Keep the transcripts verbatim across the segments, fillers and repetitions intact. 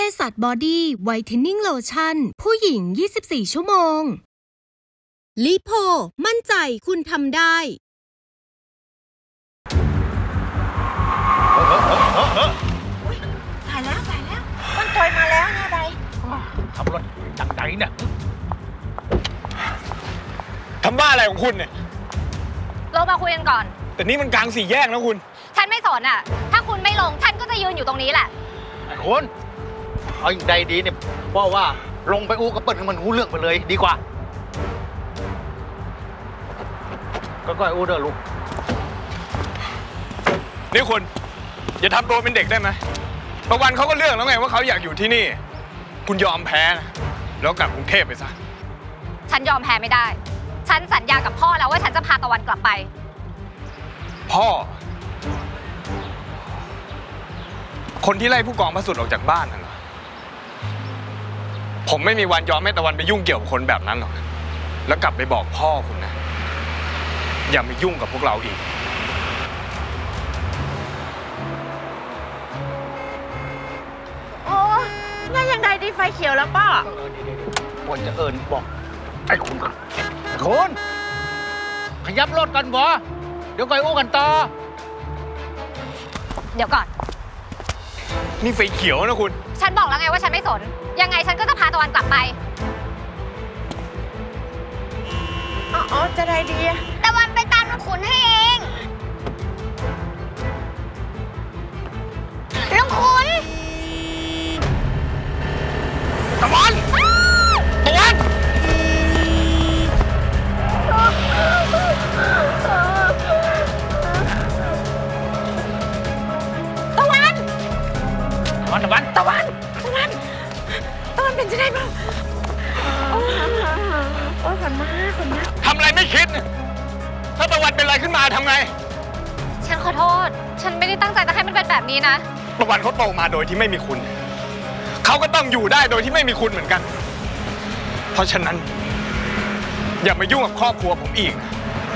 สัชบอดี้ไวท์เทนนิ่งโลชั่นผู้หญิงยี่สิบสี่ชั่วโมงลิโพมั่นใจคุณทำได้ถ่ายแล้วถ่ายแล้วมันต่อยมาแล้วเนี่ยใดขับรถจากไหนเนี่ยทำบ้าอะไรของคุณเนี่ยลงมาคุยกันก่อนแต่นี่มันกลางสี่แยกนะคุณฉันไม่สนอ่ะถ้าคุณไม่ลงฉันก็จะยืนอยู่ตรงนี้แหละไอ้คุณเอาอย่างใดดีเนี่ยเพราะว่าลงไปอู้กับเปิ้ลมันหูเรื่องไปเลยดีกว่าก็ก้อยอู้เด้อลูกนี่คุณอย่าทำตัวเป็นเด็กได้ไหมบางวันเขาก็เลือกแล้วไงว่าเขาอยากอยู่ที่นี่คุณยอมแพ้นะแล้วกลับกรุงเทพไปซะฉันยอมแพ้ไม่ได้ฉันสัญญากับพ่อแล้วว่าฉันจะพาตะวันกลับไปพ่อคนที่ไล่ผู้กองพระสุดออกจากบ้านน่ะเหรอผมไม่มีวันยอมให้ตะวันไปยุ่งเกี่ยวกับคนแบบนั้นหรอกแล้วกลับไปบอกพ่อคุณนะอย่ามายุ่งกับพวกเราอีกโอ้งั้นยังไงดีไฟเขียวแล้วป้าควรจะเอิญบอกไอ้คุณก่อนคุณขยับรถกันบ่เดี๋ยวก่อยอู้กันต่อเดี๋ยวก่อนนี่ไฟเขียวนะคุณฉันบอกแล้วไงว่าฉันไม่สนยังไงฉันก็จะพาตะวันกลับไปอ๋อจะได้ดีตะวันไปตามลุงขุนให้เองลุงขุนตะวันตะวันตะวันตะวันตะวันตะวันตะวันเป็นจะได้เปล่าโอ้โอ้ขนมาขนมาทำอะไรไม่คิดถ้าตะวันเป็นอะไรขึ้นมาทำไงฉันขอโทษฉันไม่ได้ตั้งใจจะให้มันเป็นแบบนี้นะตะวันเขาโตมาโดยที่ไม่มีคุณเขาก็ต้องอยู่ได้โดยที่ไม่มีคุณเหมือนกันเพราะฉะนั้นอย่ามายุ่งกับครอบครัวผมอีก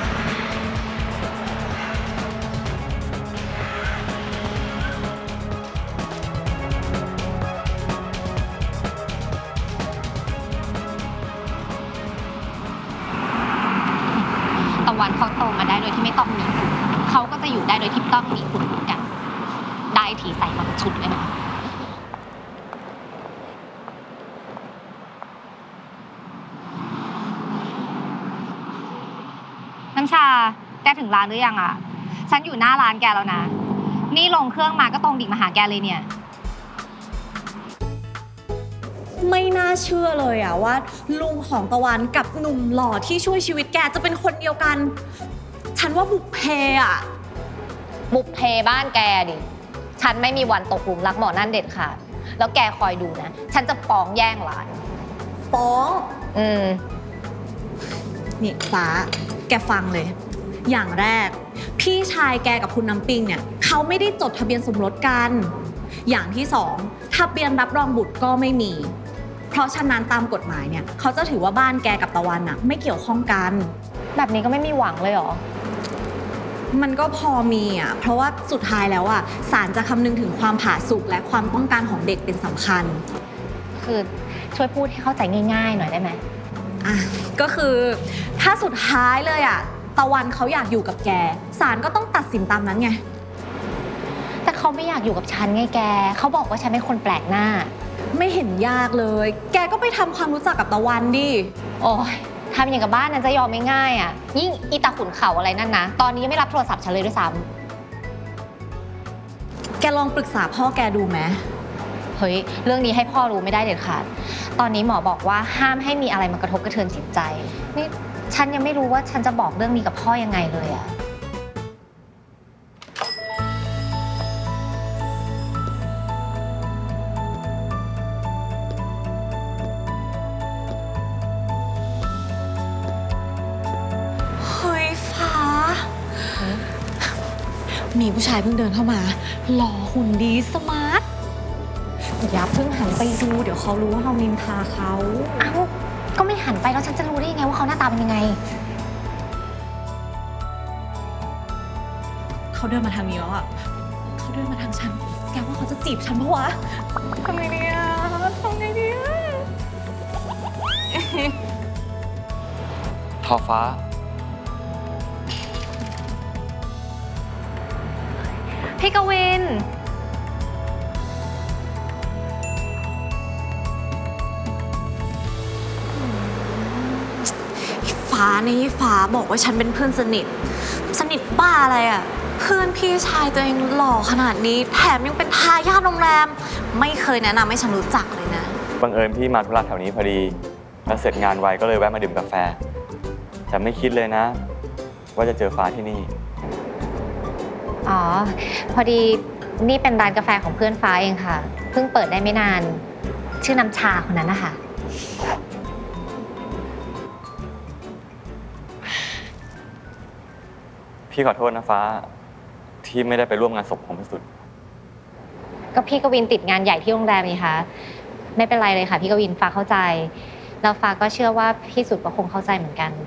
ตะวันเขาโตมาได้โดยที่ไม่ต้องมีคุณเขาก็จะอยู่ได้โดยที่ต้องมีคุณเหมือนกันได้ทีใส่มาชุดเลยนะน้ำชาแกถึงร้านหรือยังอ่ะฉันอยู่หน้าร้านแกแล้วนะนี่ลงเครื่องมาก็ตรงดิ่งมาหาแกเลยเนี่ยไม่น่าเชื่อเลยอะว่าลุงของตะวันกับหนุ่มหล่อที่ช่วยชีวิตแกจะเป็นคนเดียวกันฉันว่าบุพเพอะบุพเพบ้านแกดิฉันไม่มีวันตกหลุมรักหมอนั่นเด็ดขาดแล้วแกคอยดูนะฉันจะฟ้องแย่งร้านฟ้องอืมนี่ฟ้าแกฟังเลยอย่างแรกพี่ชายแกกับคุณน้ำปิงเนี่ยเขาไม่ได้จดทะเบียนสมรสกันอย่างที่สองทะเบียนรับรองบุตรก็ไม่มีเพราะฉะนั้นตามกฎหมายเนี่ยเขาจะถือว่าบ้านแกกับตะวันน่ะไม่เกี่ยวข้องกันแบบนี้ก็ไม่มีหวังเลยเหรอมันก็พอมีอ่ะเพราะว่าสุดท้ายแล้วอ่ะศาลจะคำนึงถึงความผาสุกและความต้องการของเด็กเป็นสำคัญคือช่วยพูดให้เข้าใจง่ายๆหน่อยได้ไหมอ่ะก็คือถ้าสุดท้ายเลยอ่ะตะวันเขาอยากอยู่กับแกศาลก็ต้องตัดสินตามนั้นไงแต่เขาไม่อยากอยู่กับฉันไงแกเขาบอกว่าฉันเป็นคนแปลกหน้าไม่เห็นยากเลยแกก็ไปทำความรู้จักกับตะวันดิโอ้ยทำอย่างกับบ้านนั้นจะยอมไม่ง่ายอ่ะยิ่งอีตาขุนเข่าอะไรนั่นนะตอนนี้ยังไม่รับโทรศัพท์ฉันเลยด้วยซ้ำแกลองปรึกษาพ่อแกดูไหมเฮ้ยเรื่องนี้ให้พ่อรู้ไม่ได้เด็ดขาดตอนนี้หมอบอกว่าห้ามให้มีอะไรมากระทบกระเทือนจิตใจนี่ฉันยังไม่รู้ว่าฉันจะบอกเรื่องนี้กับพ่อยังไงเลยอ่ะมีผู้ชายเพิ่งเดินเข้ามาหล่อหุ่นดีสมาร์ทอย่าเพิ่งหันไปดูเดี๋ยวเขารู้ว่าเรานินทาเขาอ้าวก็ไม่หันไปแล้วฉันจะรู้ได้ยังไงว่าเขาหน้าตาเป็นยังไงเขาเดินมาทางนี้แล้วอ่ะเขาเดินมาทางฉันแกว่าเขาจะจีบฉันปะวะทำไงดีอะทำไงดีอะทอฟ้าพี่กวินฟ้านี่ฟ้าบอกว่าฉันเป็นเพื่อนสนิทสนิทบ้าอะไรอะเพื่อนพี่ชายตัวเองหล่อขนาดนี้แถมยังเป็นทายาทโรงแรมไม่เคยแนะนำให้ฉันรู้จักเลยนะบังเอิญพี่มาธุระแถวนี้พอดีแล้วเสร็จงานไวก็เลยแวะมาดื่มกาแฟแต่ไม่คิดเลยนะว่าจะเจอฟ้าที่นี่อ๋อพอดีนี่เป็นร้านกาแฟของเพื่อนฟ้าเองค่ะเพิ่งเปิดได้ไม่นานชื่อน้ำชาคนนั้นนะคะพี่ขอโทษนะฟ้าที่ไม่ได้ไปร่วมงานศพของพี่สุดก็พี่กวินติดงานใหญ่ที่โรงแรมนี่คะไม่เป็นไรเลยค่ะพี่กวินฟ้าเข้าใจแล้วฟ้าก็เชื่อว่าพี่สุดก็คงเข้าใจเหมือนกัน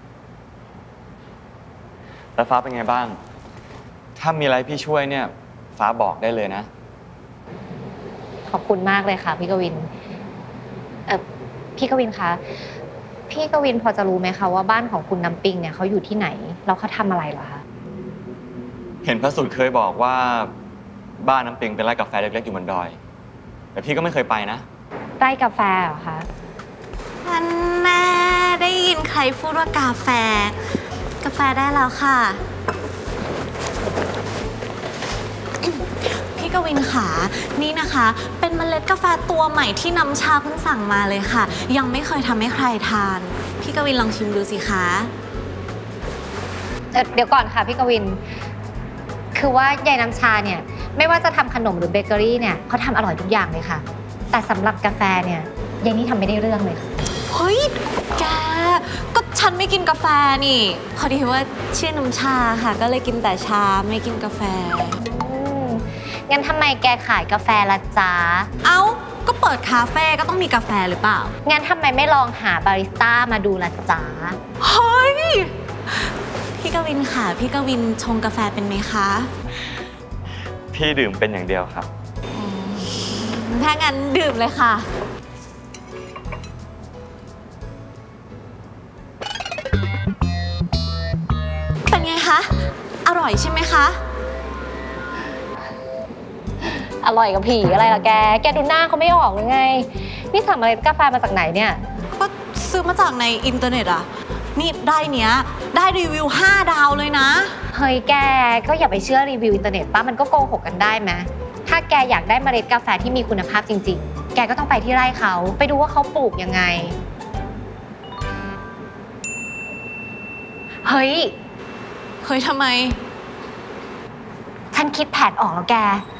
แล้วฟ้าเป็นไงบ้างถ้ามีอะไรพี่ช่วยเนี่ยฟ้าบอกได้เลยนะขอบคุณมากเลยค่ะพี่กวินเออพี่กวินคะพี่กวินพอจะรู้ไหมคะว่าบ้านของคุณน้ำปิงเนี่ยเขาอยู่ที่ไหนแล้วเขาทำอะไรเหรอคะเห็นพระสุดเคยบอกว่าบ้านน้ำปิงเป็นไร่กาแฟเล็กๆอยู่บนดอยแต่พี่ก็ไม่เคยไปนะไร่กาแฟเหรอคะอันแน่ได้ยินใครพูดว่ากาแฟกาแฟได้แล้วค่ะพี่กวินขานี่นะคะเป็นเมล็ดกาแฟตัวใหม่ที่น้ำชาเพิ่งสั่งมาเลยค่ะยังไม่เคยทำให้ใครทานพี่กวินลองชิมดูสิคะเดี๋ยวก่อนค่ะพี่กวินคือว่ายายน้ำชาเนี่ยไม่ว่าจะทำขนมหรือเบเกอรี่เนี่ยเขาทำอร่อยทุกอย่างเลยค่ะแต่สำหรับกาแฟเนี่ยยายนี่ทำไม่ได้เรื่องเลยค่ะเฮ้ยแกก็ฉันไม่กินกาแฟนี่พอดีว่าชื่อน้ำชาค่ะก็เลยกินแต่ชาไม่กินกาแฟงั้นทำไมแกขายกาแฟละจ๊ะเอ้าก็เปิดคาเฟ่ก็ต้องมีกาแฟหรือเปล่างั้นทำไมไม่ลองหาบาริสต้ามาดูละจ๊ะเฮ้ยพี่กวินค่ะพี่กวินชงกาแฟเป็นไหมคะพี่ดื่มเป็นอย่างเดียวครับถ้างั้นดื่มเลยค่ะเป็นไงคะอร่อยใช่ไหมคะอร่อยกับผีอะไรล่ะแกแกดูหน้าเขาไม่ออกเลยไงนี่สั่งเมล็ดกาแฟมาจากไหนเนี่ยก็ซื้อมาจากในอินเทอร์เน็ตอะนี่ได้เนี้ยได้รีวิวห้าดาวเลยนะเฮ้ยแกก็อย่าไปเชื่อรีวิวอินเทอร์เน็ตป่ะมันก็โกหกกันได้ไหมถ้าแกอยากได้เมล็ดกาแฟที่มีคุณภาพจริงๆแกก็ต้องไปที่ไร่เขาไปดูว่าเขาปลูกยังไงเฮ้ยเฮ้ยทำไมฉันคิดแผนออกแล้วแก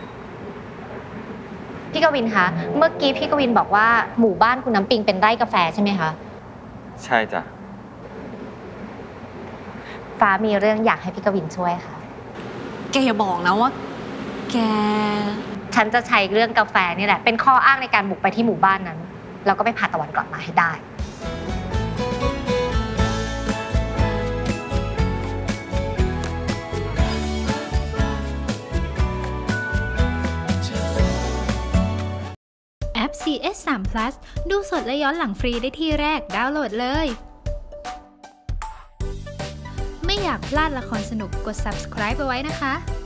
พี่กวินคะเมื่อกี้พี่กวินบอกว่าหมู่บ้านคุณน้ำปิงเป็นไร่กาแฟใช่ไหมคะใช่จ้ะฟ้ามีเรื่องอยากให้พี่กวินช่วยค่ะแกอย่าบอกนะว่าแกฉันจะใช้เรื่องกาแฟนี่แหละเป็นข้ออ้างในการบุกไปที่หมู่บ้านนั้นแล้วก็ไปพาตะวันกลับมาให้ได้แอป ซี เอส สาม พลัส ดูสดและย้อนหลังฟรีได้ที่แรกดาวน์โหลดเลยไม่อยากพลาดละครสนุกกด ซับสไครบ์ เอาไว้นะคะ